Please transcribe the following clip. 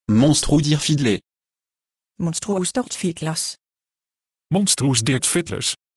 Monstro dir fiddler. Monstrous dort fitlas. Monstrous dirt fiddlers.